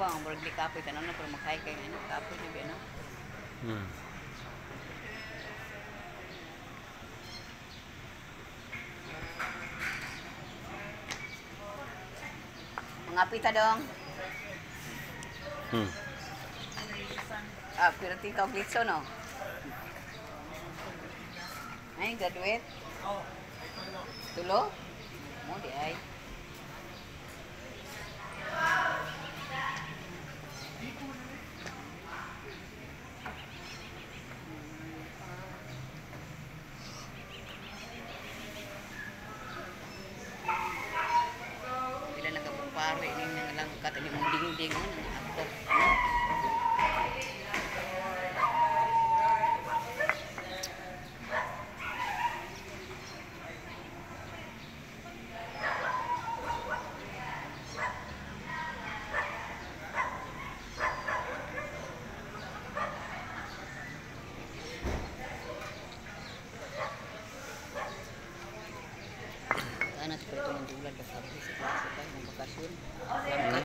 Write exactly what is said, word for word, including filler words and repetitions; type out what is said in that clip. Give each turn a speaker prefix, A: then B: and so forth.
A: bang, murag di kapoy ka na pero makahay kay ano, kapoy na biya no.
B: Hmm.
A: Mga pita dong.
B: Hmm.
A: Ah, pero ti ka glitso no. Ay, graduate. Tulo? Mo di ay. Bila nakapupare ni nang lang kata ni mong ding-ding mo nang ako. Anak seperti menjual dasar di sekolah sekolah bakasyon.